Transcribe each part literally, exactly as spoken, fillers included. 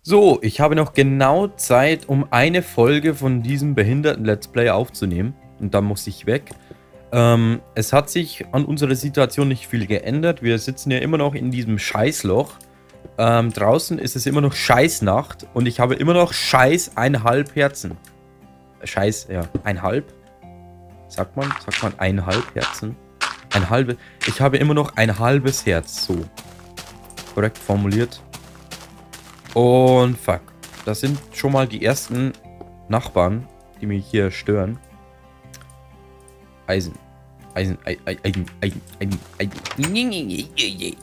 So, ich habe noch genau Zeit, um eine Folge von diesem behinderten Let's Play aufzunehmen. Und dann muss ich weg. Ähm, es hat sich an unserer Situation nicht viel geändert. Wir sitzen ja immer noch in diesem Scheißloch. Ähm, draußen ist es immer noch Scheißnacht. Und ich habe immer noch Scheiß einhalb Herzen. Scheiß, ja, einhalb. Sagt man? Sagt man einhalb Herzen? Ein halbes. Ich habe immer noch ein halbes Herz. So. Korrekt formuliert. Und fuck. Das sind schon mal die ersten Nachbarn, die mich hier stören. Eisen. Eisen. Eisen. Eisen. Eisen. Eisen.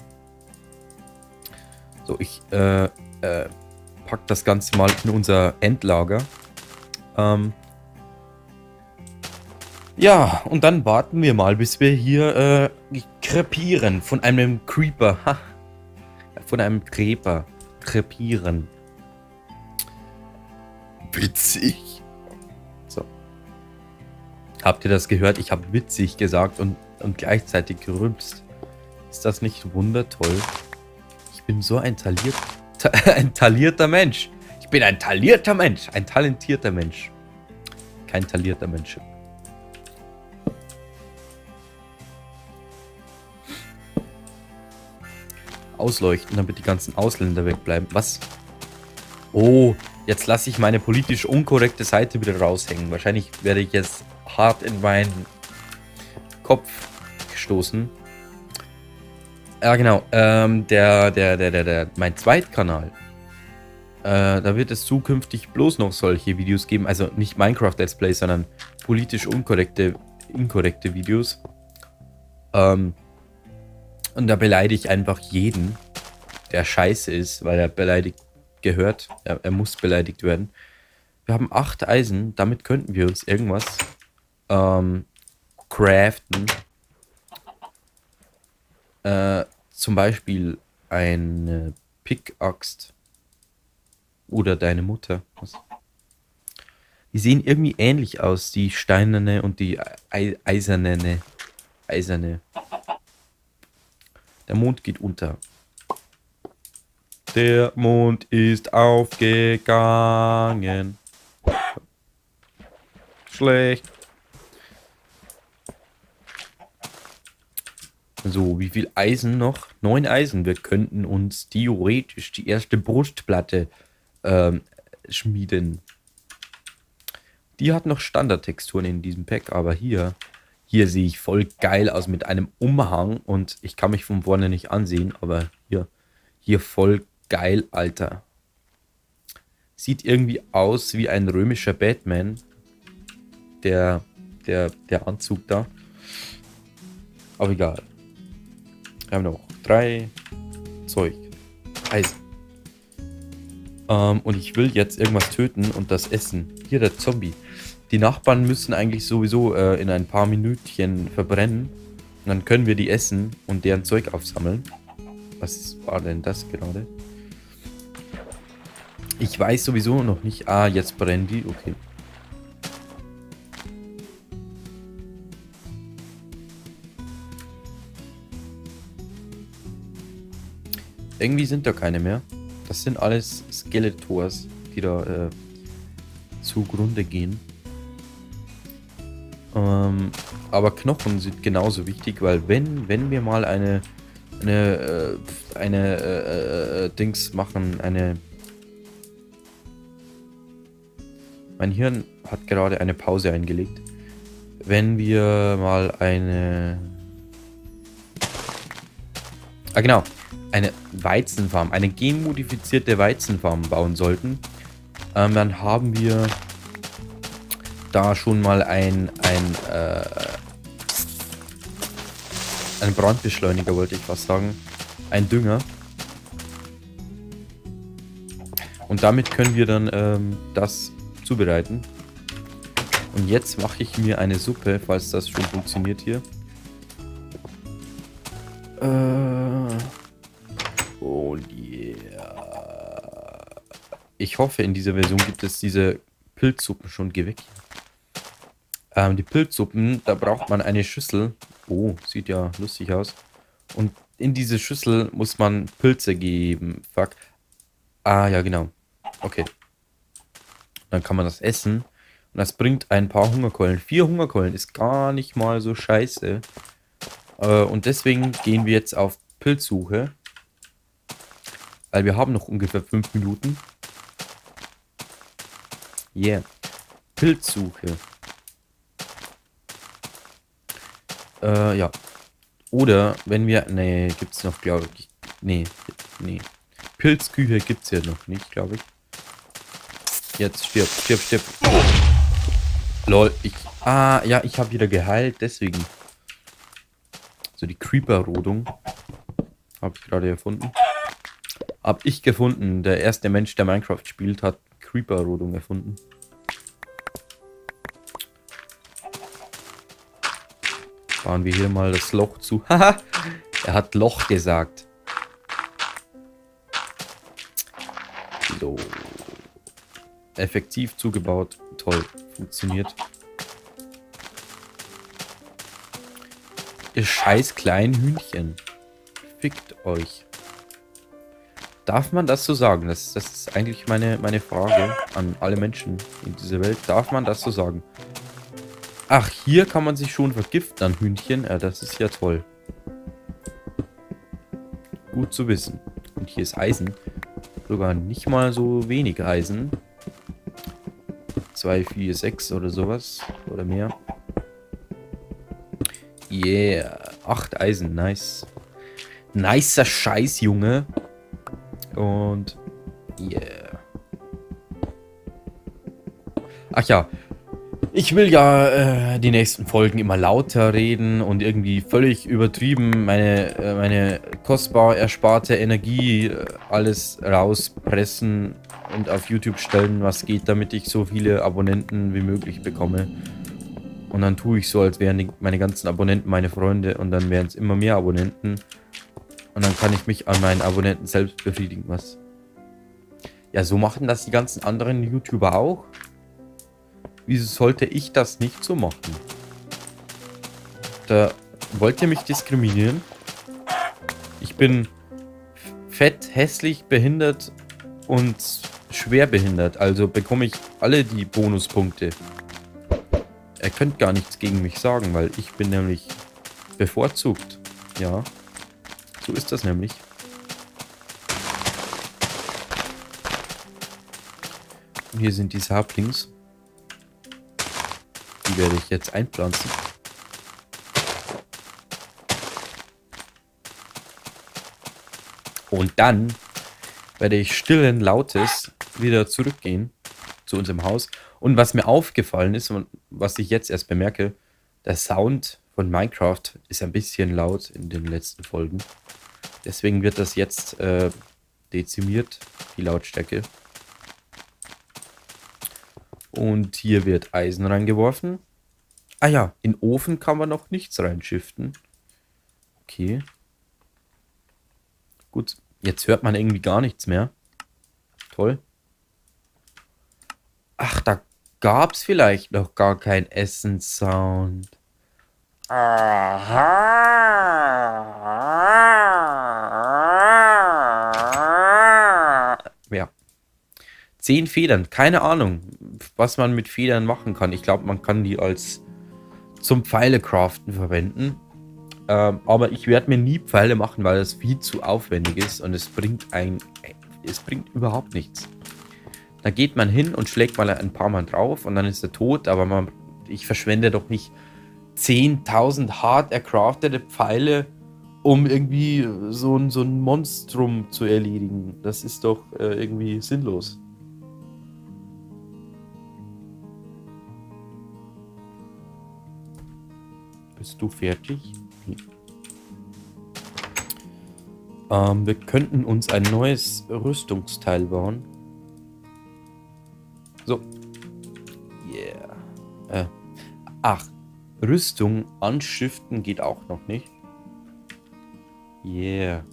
So, ich äh, äh, pack das Ganze mal in unser Endlager. Ähm. Ja, und dann warten wir mal, bis wir hier äh, krepieren von einem Creeper. Ha. Von einem Creeper. Krepieren. Witzig. So. Habt ihr das gehört? Ich habe witzig gesagt und, und gleichzeitig gerülpst. Ist das nicht wundertoll? Ich bin so ein taliert, ta ein talierter Mensch. Ich bin ein talierter Mensch. Ein talentierter Mensch. Kein talierter Mensch. Ausleuchten, damit die ganzen Ausländer wegbleiben. Was? Oh, jetzt lasse ich meine politisch unkorrekte Seite wieder raushängen. Wahrscheinlich werde ich jetzt hart in meinen Kopf gestoßen. Ja, genau. Ähm, der, der, der, der, der, mein Zweitkanal. Äh, da wird es zukünftig bloß noch solche Videos geben. Also nicht Minecraft Let's Play, sondern politisch unkorrekte, inkorrekte Videos. Ähm, Und da beleidige ich einfach jeden, der scheiße ist, weil er beleidigt gehört. Er, er muss beleidigt werden. Wir haben acht Eisen. Damit könnten wir uns irgendwas ähm, craften. Äh, zum Beispiel eine Pickaxe. Oder deine Mutter. Was? Die sehen irgendwie ähnlich aus, die steinerne und die Ei eiserne. Eiserne. Der Mond geht unter. Der Mond ist aufgegangen. Schlecht. So, wie viel Eisen noch? Neun Eisen. Wir könnten uns theoretisch die erste Brustplatte ähm, schmieden. Die hat noch Standardtexturen in diesem Pack, aber hier... Hier sehe ich voll geil aus mit einem Umhang und ich kann mich von vorne nicht ansehen, aber hier, hier voll geil, Alter. Sieht irgendwie aus wie ein römischer Batman. Der, der, der Anzug da. Aber egal. Wir haben noch drei Zeug. Eisen. Ähm, und ich will jetzt irgendwas töten und das essen. Hier der Zombie. Die Nachbarn müssen eigentlich sowieso äh, in ein paar Minütchen verbrennen. Und dann können wir die essen und deren Zeug aufsammeln. Was war denn das gerade? Ich weiß sowieso noch nicht. Ah, jetzt brennen die. Okay. Irgendwie sind da keine mehr. Das sind alles Skeletors, die da äh, zugrunde gehen. Ähm, aber Knochen sind genauso wichtig, weil wenn, wenn wir mal eine, eine, äh, eine, äh, äh, Dings machen, eine... Mein Hirn hat gerade eine Pause eingelegt. Wenn wir mal eine... Ah, genau. Eine Weizenfarm, eine genmodifizierte Weizenfarm bauen sollten, ähm, dann haben wir... da schon mal ein, ein, äh, ein Brandbeschleuniger, wollte ich was sagen. Ein Dünger. Und damit können wir dann ähm, das zubereiten. Und jetzt mache ich mir eine Suppe, falls das schon funktioniert hier. Äh, oh yeah. Ich hoffe, in dieser Version gibt es diese Pilzsuppen schon geweckt. Ähm, die Pilzsuppen, da braucht man eine Schüssel. Oh, sieht ja lustig aus. Und in diese Schüssel muss man Pilze geben. Fuck. Ah, ja, genau. Okay. Dann kann man das essen. Und das bringt ein paar Hungerkeulen. Vier Hungerkeulen ist gar nicht mal so scheiße. Äh, und deswegen gehen wir jetzt auf Pilzsuche. Weil wir haben noch ungefähr fünf Minuten. Yeah. Pilzsuche. Äh, ja. Oder wenn wir... Nee, gibt's noch, glaube ich. Nee, nee. Pilzküche gibt's ja noch nicht, glaube ich. Jetzt stirb, stirb, stirb. Lol, ich... Ah, ja, ich habe wieder geheilt, deswegen. So, die Creeper-Rodung. Habe ich gerade erfunden. Hab ich gefunden. Der erste Mensch, der Minecraft spielt, hat Creeper-Rodung erfunden. Fahren wir hier mal das Loch zu. Haha, er hat Loch gesagt. So. Effektiv zugebaut. Toll. Funktioniert. Ihr scheiß kleinen Hühnchen. Fickt euch. Darf man das so sagen? Das, das ist eigentlich meine, meine Frage an alle Menschen in dieser Welt. Darf man das so sagen? Ach, hier kann man sich schon vergiften an Hühnchen. Ja, das ist ja toll. Gut zu wissen. Und hier ist Eisen. Sogar nicht mal so wenig Eisen. zwei, vier, sechs oder sowas. Oder mehr. Yeah. acht Eisen. Nice. Nicer Scheiß, Junge. Und... Yeah. Ach ja. Ich will ja äh, die nächsten Folgen immer lauter reden und irgendwie völlig übertrieben meine, äh, meine kostbar ersparte Energie äh, alles rauspressen und auf YouTube stellen, was geht, damit ich so viele Abonnenten wie möglich bekomme. Und dann tue ich so, als wären die, meine ganzen Abonnenten meine Freunde und dann wären es immer mehr Abonnenten. Und dann kann ich mich an meinen Abonnenten selbst befriedigen, was? Ja, so machen das die ganzen anderen YouTuber auch. Wieso sollte ich das nicht so machen? Da wollt ihr mich diskriminieren? Ich bin fett, hässlich, behindert und schwer behindert. Also bekomme ich alle die Bonuspunkte. Ihr könnt gar nichts gegen mich sagen, weil ich bin nämlich bevorzugt. Ja, so ist das nämlich. Und hier sind die Saplings. Die werde ich jetzt einpflanzen. Und dann werde ich stillen Lautes wieder zurückgehen zu unserem Haus. Und was mir aufgefallen ist und was ich jetzt erst bemerke, der Sound von Minecraft ist ein bisschen laut in den letzten Folgen. Deswegen wird das jetzt äh, dezimiert, die Lautstärke. Und hier wird Eisen reingeworfen. Ah ja, in den Ofen kann man noch nichts reinschiften. Okay. Gut, jetzt hört man irgendwie gar nichts mehr. Toll. Ach, da gab es vielleicht noch gar keinen Essenssound. Aha. Ja. Zehn Federn, keine Ahnung, was man mit Federn machen kann. Ich glaube, man kann die als zum Pfeile craften verwenden. Ähm, aber ich werde mir nie Pfeile machen, weil das viel zu aufwendig ist und es bringt ein, es bringt überhaupt nichts. Da geht man hin und schlägt mal ein paar Mal drauf und dann ist er tot, aber man, ich verschwende doch nicht zehntausend hart ercraftete Pfeile, um irgendwie so ein, so ein Monstrum zu erledigen. Das ist doch äh, irgendwie sinnlos. Bist du fertig? Nee. Ähm, wir könnten uns ein neues Rüstungsteil bauen. So. Yeah. Äh. Ach, Rüstung anschiften geht auch noch nicht. Yeah.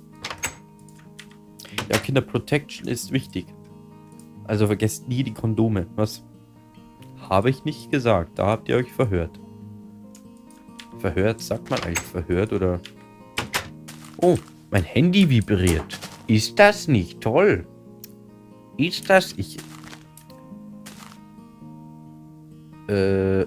Ja, Kinder, Protection ist wichtig. Also vergesst nie die Kondome. Was? Habe ich nicht gesagt. Da habt ihr euch verhört. Verhört? Sagt man eigentlich verhört oder... Oh, mein Handy vibriert. Ist das nicht toll? ist das? Ich... Äh...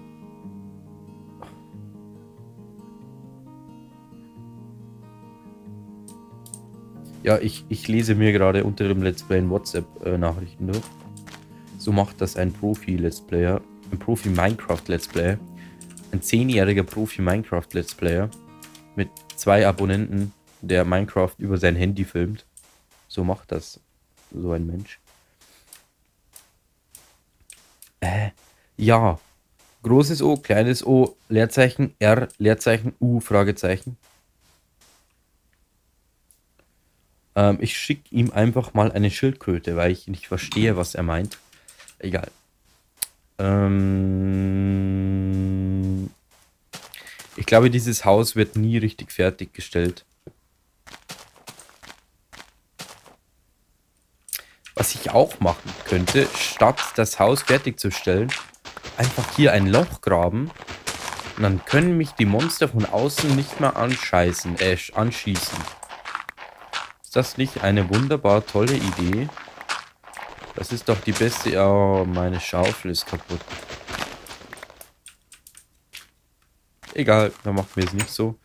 Ja, ich, ich lese mir gerade unter dem Let's Play in WhatsApp-Nachrichten durch. So macht das ein Profi-Let's Player. Ein Profi-Minecraft-Let's Player. Ein zehnjähriger Profi-Minecraft-Let's Player. Mit zwei Abonnenten, der Minecraft über sein Handy filmt. So macht das so ein Mensch. Äh, ja. Großes O, kleines O, Leerzeichen, R, Leerzeichen, U, Fragezeichen. Ähm, ich schicke ihm einfach mal eine Schildkröte, weil ich nicht verstehe, was er meint. Egal. Ähm, ich glaube, dieses Haus wird nie richtig fertiggestellt. Was ich auch machen könnte, statt das Haus fertigzustellen, einfach hier ein Loch graben. Und dann können mich die Monster von außen nicht mehr anscheißen, äh, anschießen. Ist das nicht eine wunderbar tolle Idee? Das ist doch die beste... Oh, meine Schaufel ist kaputt. Egal, dann machen wir es nicht so.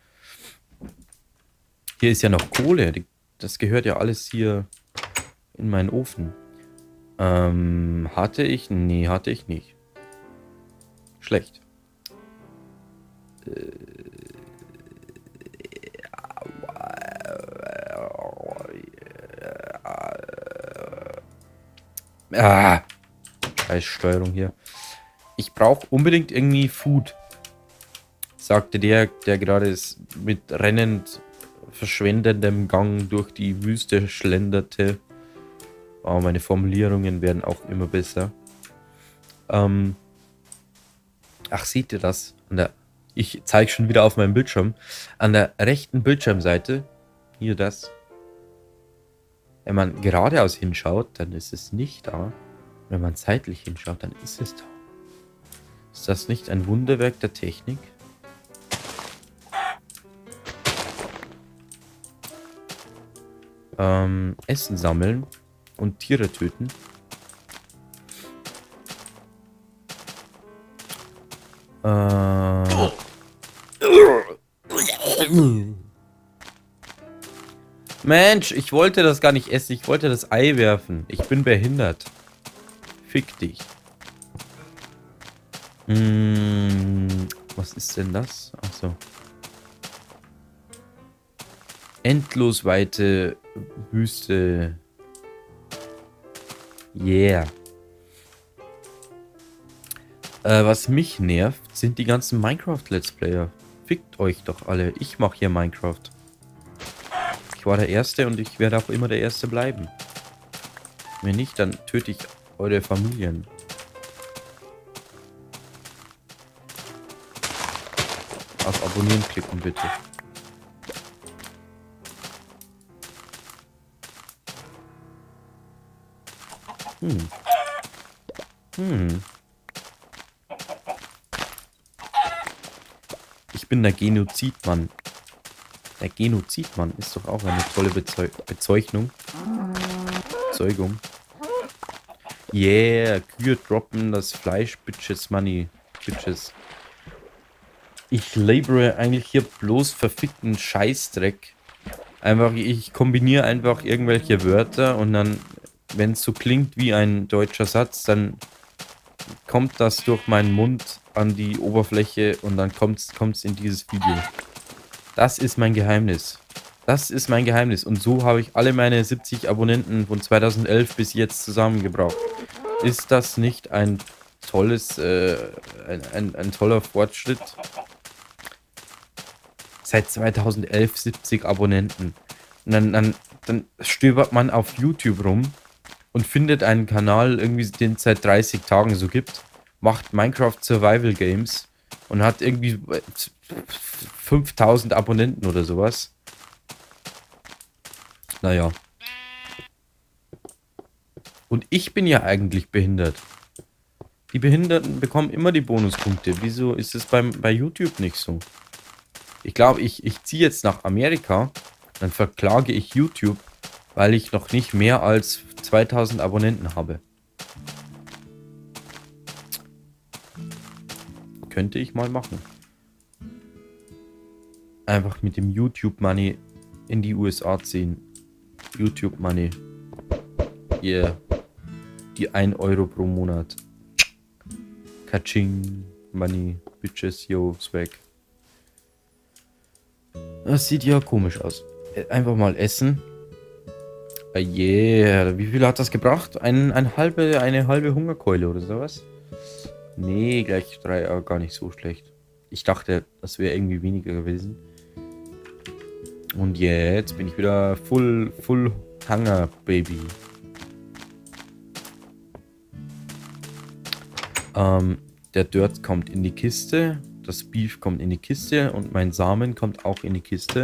Hier ist ja noch Kohle. Das gehört ja alles hier in meinen Ofen. Ähm, hatte ich? Nee, hatte ich nicht. Schlecht. Äh... Ah, scheiß Steuerung hier. Ich brauche unbedingt irgendwie Food, sagte der, der gerade mit rennend verschwendendem Gang durch die Wüste schlenderte. Oh, meine Formulierungen werden auch immer besser. Ähm Ach, seht ihr das? An der, ich zeige schon wieder auf meinem Bildschirm. An der rechten Bildschirmseite, hier das. Wenn man geradeaus hinschaut, dann ist es nicht da. Wenn man seitlich hinschaut, dann ist es da. Ist das nicht ein Wunderwerk der Technik? Ähm, Essen sammeln und Tiere töten. Äh... Mensch, ich wollte das gar nicht essen. Ich wollte das Ei werfen. Ich bin behindert. Fick dich. Hm, was ist denn das? Achso. Endlos weite Wüste. Yeah. Äh, was mich nervt, sind die ganzen Minecraft-Let's Player. Fickt euch doch alle. Ich mache hier Minecraft. Ich war der Erste und ich werde auch immer der Erste bleiben. Wenn nicht, dann töte ich eure Familien. Auf Abonnieren klicken, bitte. Hm. Hm. Ich bin der Genozidmann. Der Genozidmann ist doch auch eine tolle Bezeu Bezeichnung. Bezeugung. Yeah, Kühe droppen das Fleisch, Bitches, Money, Bitches. Ich labere eigentlich hier bloß verfickten Scheißdreck. Einfach, ich kombiniere einfach irgendwelche Wörter und dann, wenn es so klingt wie ein deutscher Satz, dann kommt das durch meinen Mund an die Oberfläche und dann kommt es in dieses Video. Das ist mein Geheimnis. Das ist mein Geheimnis. Und so habe ich alle meine siebzig Abonnenten von zweitausendelf bis jetzt zusammengebracht. Ist das nicht ein tolles, äh, ein, ein, ein toller Fortschritt? Seit zweitausendelf siebzig Abonnenten. Und dann, dann, dann stöbert man auf YouTube rum und findet einen Kanal, irgendwie den es seit dreißig Tagen so gibt, macht Minecraft Survival Games und hat irgendwie fünftausend Abonnenten oder sowas. Naja. Und ich bin ja eigentlich behindert. Die Behinderten bekommen immer die Bonuspunkte. Wieso ist es beim, bei YouTube nicht so? Ich glaube, ich, ich ziehe jetzt nach Amerika, dann verklage ich YouTube, weil ich noch nicht mehr als zweitausend Abonnenten habe. Könnte ich mal machen. Einfach mit dem YouTube Money in die U S A ziehen. YouTube Money. Yeah. Die ein Euro pro Monat. Kaching. Money. Bitches. Yo. Swag. Das sieht ja komisch aus. Einfach mal essen. Ah, yeah. Wie viel hat das gebracht? Ein, ein halbe, eine halbe Hungerkeule oder sowas? Nee, gleich drei. Aber gar nicht so schlecht. Ich dachte, das wäre irgendwie weniger gewesen. Und jetzt bin ich wieder full, full Hunger, Baby. Ähm, der Dirt kommt in die Kiste. Das Beef kommt in die Kiste. Und mein Samen kommt auch in die Kiste.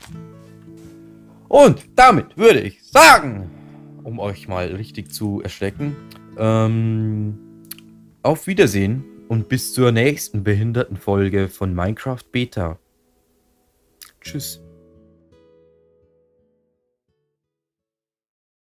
Und damit würde ich sagen, um euch mal richtig zu erschrecken, ähm, auf Wiedersehen und bis zur nächsten behinderten Folge von Minecraft Beta. Tschüss.